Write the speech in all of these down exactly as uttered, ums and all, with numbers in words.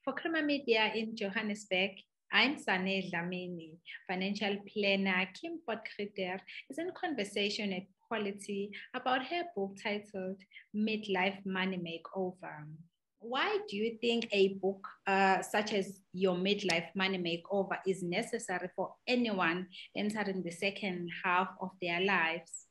For Crema Media in Johannesburg, I'm Sane Dlamini. Financial planner Kim Potgieter is in conversation at Quality about her book titled Midlife Money Makeover. Why do you think a book uh, such as Your Midlife Money Makeover is necessary for anyone entering the second half of their lives?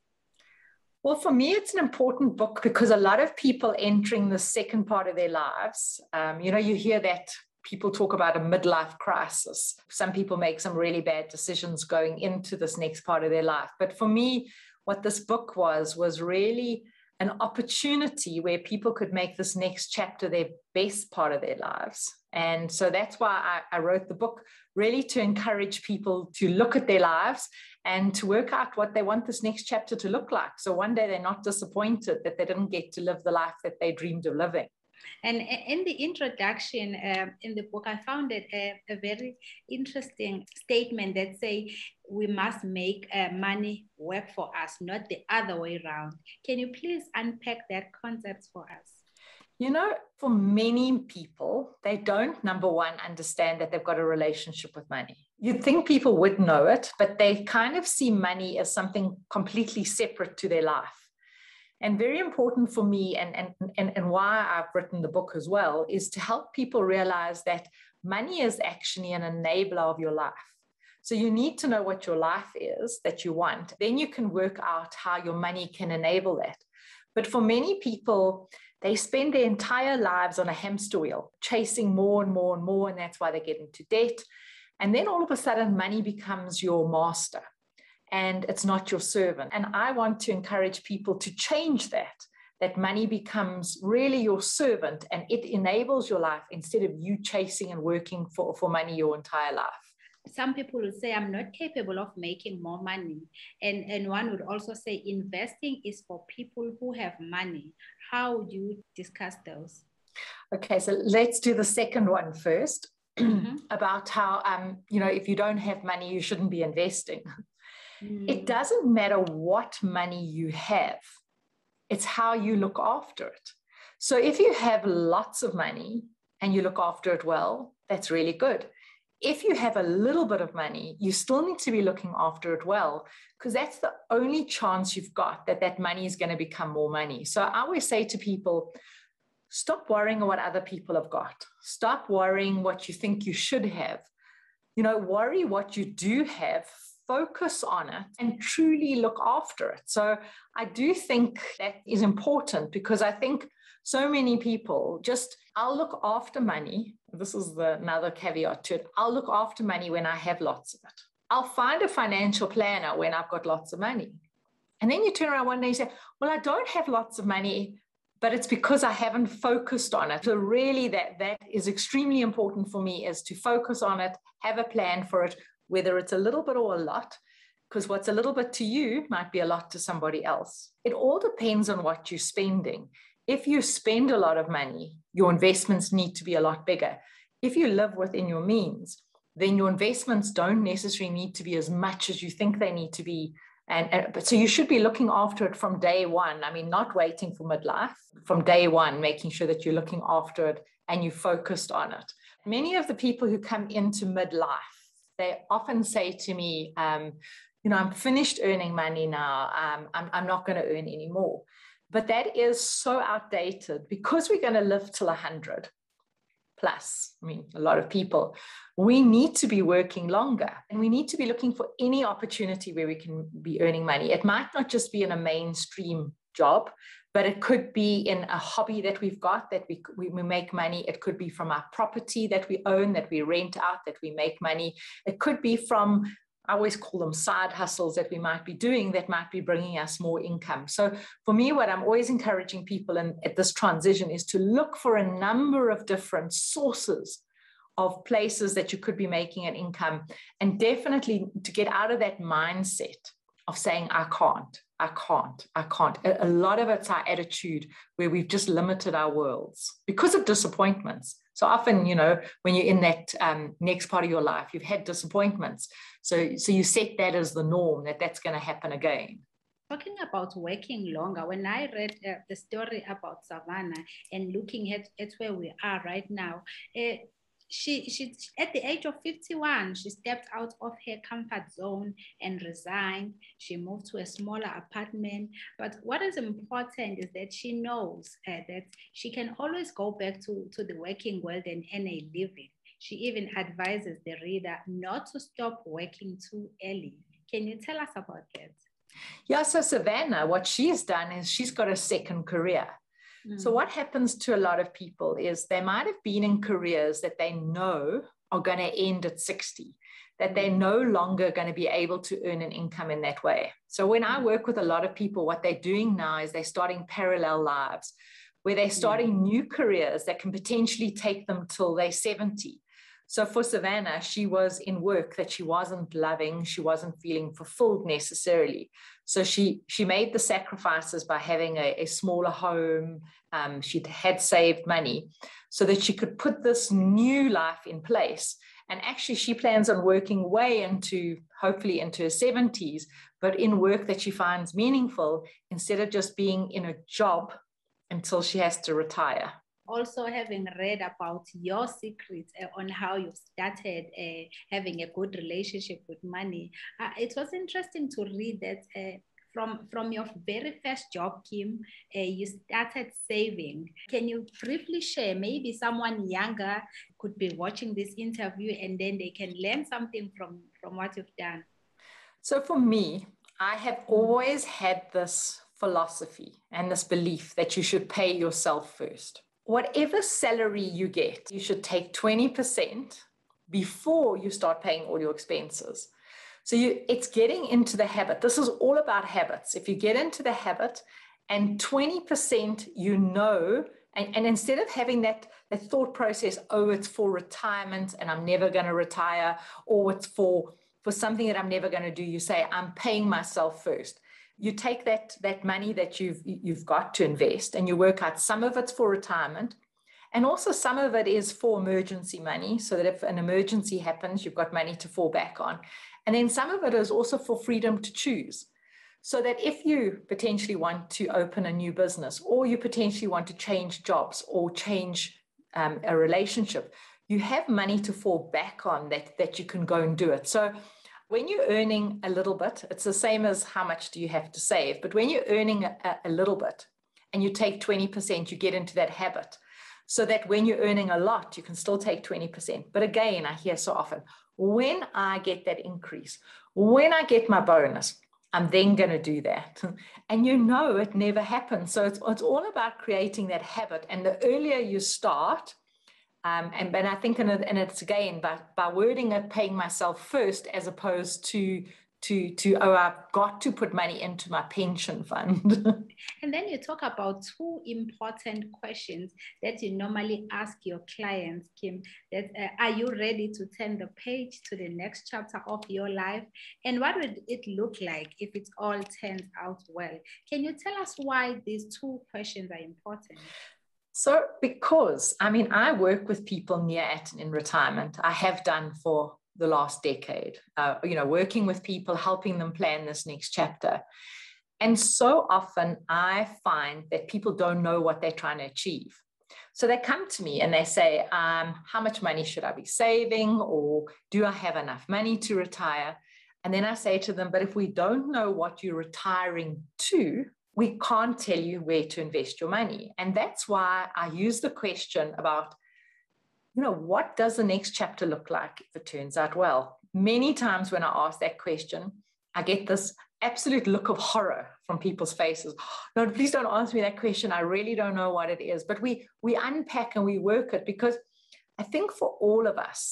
Well, for me, it's an important book because a lot of people entering the second part of their lives, um, you know, you hear that people talk about a midlife crisis. Some people make some really bad decisions going into this next part of their life. But for me, what this book was, was really an opportunity where people could make this next chapter their best part of their lives. And so that's why I, I wrote the book, really to encourage people to look at their lives and to work out what they want this next chapter to look like. So one day they're not disappointed that they didn't get to live the life that they dreamed of living. And in the introduction uh, in the book, I found it a, a very interesting statement that say we must make uh, money work for us, not the other way around. Can you please unpack that concept for us? You know, for many people, they don't, number one, understand that they've got a relationship with money. You'd think people would know it, but they kind of see money as something completely separate to their life. And very important for me, and, and, and, and why I've written the book as well, is to help people realize that money is actually an enabler of your life. So you need to know what your life is that you want. Then you can work out how your money can enable that. But for many people, they spend their entire lives on a hamster wheel, chasing more and more and more, and that's why they get into debt. And then all of a sudden, money becomes your master, and it's not your servant. And I want to encourage people to change that, that money becomes really your servant, and it enables your life instead of you chasing and working for, for money your entire life. Some people would say, I'm not capable of making more money. And, and one would also say, investing is for people who have money. How would you discuss those? Okay, so let's do the second one first, mm-hmm. about how, um, you know, if you don't have money, you shouldn't be investing. Mm. It doesn't matter what money you have. It's how you look after it. So if you have lots of money and you look after it well, that's really good. If you have a little bit of money, you still need to be looking after it well, because that's the only chance you've got that that money is going to become more money. So I always say to people, stop worrying what other people have got. Stop worrying what you think you should have. You know, worry what you do have, focus on it, and truly look after it. So I do think that is important, because I think so many people just, I'll look after money. This is the, another caveat to it. I'll look after money when I have lots of it. I'll find a financial planner when I've got lots of money. And then you turn around one day and say, well, I don't have lots of money, but it's because I haven't focused on it. So really that, that is extremely important for me, is to focus on it, have a plan for it, whether it's a little bit or a lot, because what's a little bit to you might be a lot to somebody else. It all depends on what you're spending. If you spend a lot of money, your investments need to be a lot bigger. If you live within your means, then your investments don't necessarily need to be as much as you think they need to be. And, and but so you should be looking after it from day one. I mean, not waiting for midlife, from day one, making sure that you're looking after it and you focused on it. Many of the people who come into midlife, they often say to me, um, you know, I'm finished earning money now. Um, I'm, I'm not going to earn any more. But that is so outdated, because we're going to live till one hundred plus. I mean, a lot of people. We need to be working longer, and we need to be looking for any opportunity where we can be earning money. It might not just be in a mainstream job, but it could be in a hobby that we've got that we, we, we make money. It could be from our property that we own, that we rent out, that we make money. It could be from, I always call them side hustles that we might be doing that might be bringing us more income. So for me, what I'm always encouraging people in, at this transition is to look for a number of different sources of places that you could be making an income, and definitely to get out of that mindset of saying, I can't, I can't, I can't. A, a lot of it's our attitude where we've just limited our worlds because of disappointments. So often, you know, when you're in that um, next part of your life, you've had disappointments. So, so you set that as the norm, that that's going to happen again. Talking about working longer, when I read uh, the story about Savannah and looking at, at where we are right now, uh, she, she, at the age of fifty-one, she stepped out of her comfort zone and resigned. She moved to a smaller apartment. But what is important is that she knows uh, that she can always go back to, to the working world and earn a living. She even advises the reader not to stop working too early. Can you tell us about that? Yeah, so Savannah, what she's done is she's got a second career. Mm. So what happens to a lot of people is they might have been in careers that they know are going to end at sixty, that mm. they're no longer going to be able to earn an income in that way. So when mm. I work with a lot of people, what they're doing now is they're starting parallel lives, where they're starting yeah. new careers that can potentially take them till they're seventy. So for Savannah, she was in work that she wasn't loving. She wasn't feeling fulfilled necessarily. So she, she made the sacrifices by having a, a smaller home. Um, she had saved money so that she could put this new life in place. And actually, she plans on working way into, hopefully into her seventies, but in work that she finds meaningful instead of just being in a job until she has to retire. Also, having read about your secrets uh, on how you started uh, having a good relationship with money, uh, it was interesting to read that uh, from, from your very first job, Kim, uh, you started saving. Can you briefly share? Maybe someone younger could be watching this interview and then they can learn something from, from what you've done. So for me, I have always had this philosophy and this belief that you should pay yourself first. Whatever salary you get, you should take twenty percent before you start paying all your expenses. So you, it's getting into the habit. This is all about habits. If you get into the habit and twenty percent, you know, and, and instead of having that, that thought process, oh, it's for retirement and I'm never going to retire, or it's for, for something that I'm never going to do, you say, I'm paying myself first. You take that, that money that you've, you've got to invest and you work out some of it's for retirement. And also some of it is for emergency money, so that if an emergency happens, you've got money to fall back on. And then some of it is also for freedom to choose. So that if you potentially want to open a new business, or you potentially want to change jobs or change um, a relationship, you have money to fall back on that, that you can go and do it. So when you're earning a little bit, it's the same as how much do you have to save. But when you're earning a, a little bit and you take twenty percent, you get into that habit. So that when you're earning a lot, you can still take twenty percent. But again, I hear so often, when I get that increase, when I get my bonus, I'm then going to do that. And you know it never happens. So it's, it's all about creating that habit. And the earlier you start, Um, and, but I think, in it, and it's again, by, by wording it, paying myself first, as opposed to, to, to, oh, I've got to put money into my pension fund. And then you talk about two important questions that you normally ask your clients, Kim, that uh, are you ready to turn the page to the next chapter of your life? And what would it look like if it all turns out well? Can you tell us why these two questions are important? So because, I mean, I work with people near at and in retirement. I have done for the last decade, uh, you know, working with people, helping them plan this next chapter. And so often I find that people don't know what they're trying to achieve. So they come to me and they say, um, how much money should I be saving? Or do I have enough money to retire? And then I say to them, but if we don't know what you're retiring to, we can't tell you where to invest your money. And that's why I use the question about, you know, what does the next chapter look like if it turns out well? Many times when I ask that question, I get this absolute look of horror from people's faces. No, please don't answer me that question. I really don't know what it is. But we, we unpack and we work it, because I think for all of us,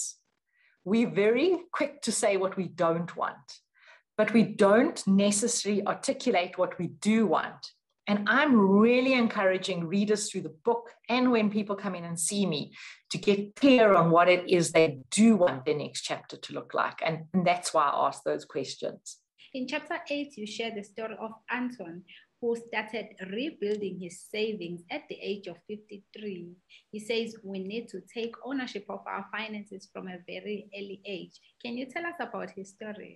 we're very quick to say what we don't want, but we don't necessarily articulate what we do want. And I'm really encouraging readers through the book and when people come in and see me to get clear on what it is they do want their next chapter to look like. And, and that's why I ask those questions. In chapter eight, you share the story of Anton, who started rebuilding his savings at the age of fifty-three. He says we need to take ownership of our finances from a very early age. Can you tell us about his story?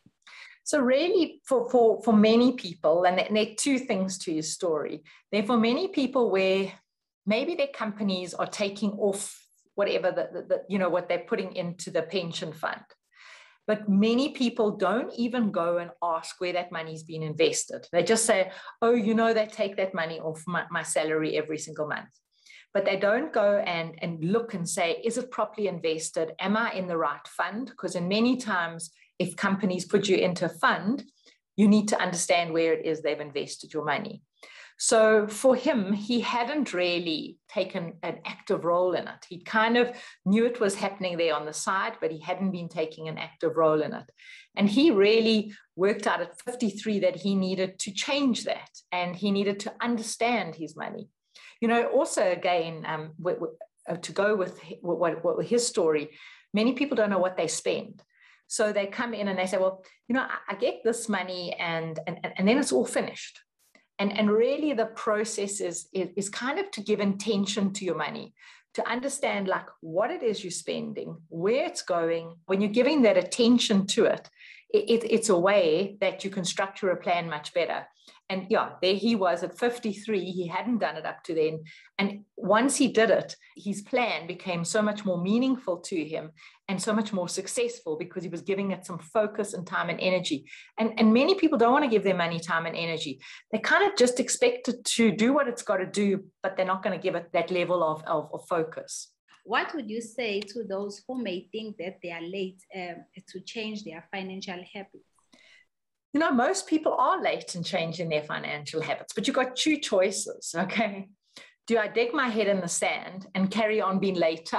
So really, for, for, for many people, and there are two things to his story. There are for many people where maybe their companies are taking off whatever, the, the, the, you know, what they're putting into the pension fund. But many people don't even go and ask where that money's been invested. They just say, oh, you know, they take that money off my, my salary every single month. But they don't go and, and look and say, is it properly invested? Am I in the right fund? Because in many times, if companies put you into a fund, you need to understand where it is they've invested your money. So for him, he hadn't really taken an active role in it. He kind of knew it was happening there on the side, but he hadn't been taking an active role in it. And he really worked out at fifty-three that he needed to change that, and he needed to understand his money. You know, also, again, um, w- w- to go with what, what his story, many people don't know what they spend. So they come in and they say, well, you know, I, I get this money and, and, and then it's all finished. And, and really the process is, is, is kind of to give intention to your money, to understand like what it is you're spending, where it's going. When you're giving that attention to it, it, it it's a way that you can structure a plan much better. And yeah, there he was at fifty-three. He hadn't done it up to then. And once he did it, his plan became so much more meaningful to him and so much more successful because he was giving it some focus and time and energy. And, and many people don't want to give their money time and energy. They kind of just expect it to do what it's got to do, but they're not going to give it that level of, of, of focus. What would you say to those who may think that they are late um, to change their financial habits? You know, most people are late in changing their financial habits, but you've got two choices, okay? Do I dig my head in the sand and carry on being later?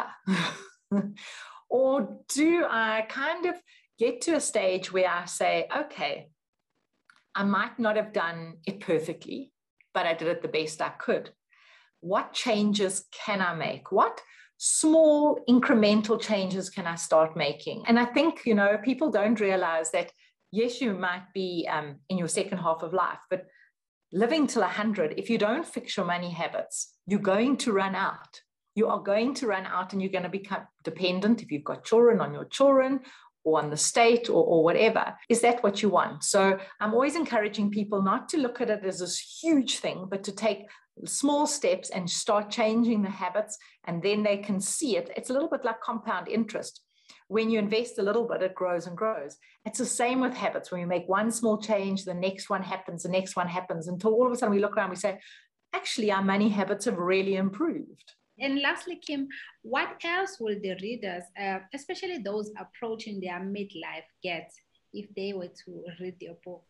Or do I kind of get to a stage where I say, okay, I might not have done it perfectly, but I did it the best I could. What changes can I make? What small incremental changes can I start making? And I think, you know, people don't realize that yes, you might be um, in your second half of life, but living till one hundred, if you don't fix your money habits, you're going to run out. You are going to run out and you're going to become dependent if you've got children on your children or on the state or, or whatever. Is that what you want? So I'm always encouraging people not to look at it as this huge thing, but to take small steps and start changing the habits, and then they can see it. It's a little bit like compound interest. When you invest a little bit, it grows and grows. It's the same with habits. When you make one small change, the next one happens, the next one happens, until all of a sudden we look around and we say, actually, our money habits have really improved. And lastly, Kim, what else will the readers, uh, especially those approaching their midlife, get if they were to read your book?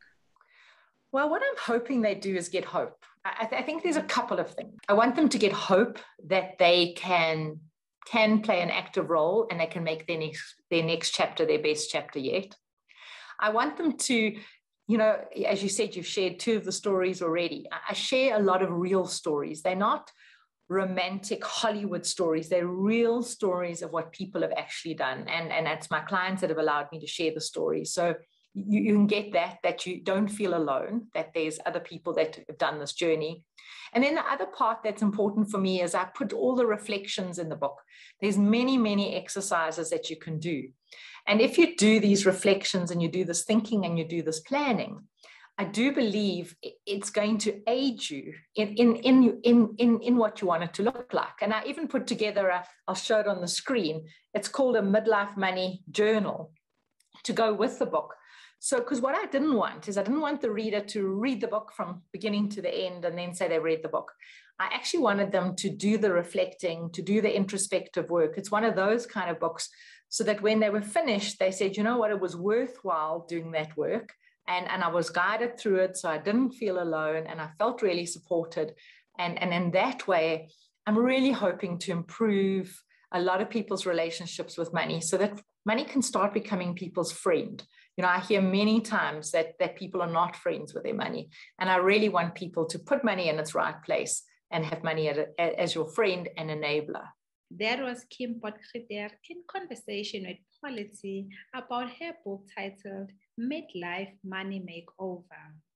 Well, what I'm hoping they do is get hope. I, th- I think there's a couple of things. I want them to get hope that they can can play an active role and they can make their next, their next chapter their best chapter yet. I want them to, you know, as you said, you've shared two of the stories already. I share a lot of real stories. They're not romantic Hollywood stories. They're real stories of what people have actually done. And, and it's my clients that have allowed me to share the stories. So you, you can get that, that you don't feel alone, that there's other people that have done this journey. And then the other part that's important for me is I put all the reflections in the book. There's many, many exercises that you can do. And if you do these reflections and you do this thinking and you do this planning, I do believe it's going to aid you in, in, in, in, in, in what you want it to look like. And I even put together, a, I'll show it on the screen, it's called a Midlife Money Journal to go with the book. So, because what I didn't want is I didn't want the reader to read the book from beginning to the end and then say they read the book. I actually wanted them to do the reflecting, to do the introspective work. It's one of those kind of books so that when they were finished, they said, you know what, it was worthwhile doing that work. And, and I was guided through it, so I didn't feel alone and I felt really supported. And, and in that way, I'm really hoping to improve a lot of people's relationships with money so that money can start becoming people's friend. You know, I hear many times that, that people are not friends with their money. And I really want people to put money in its right place and have money as, as your friend and enabler. That was Kim Potgieter in conversation with Quality about her book titled Midlife Money Makeover.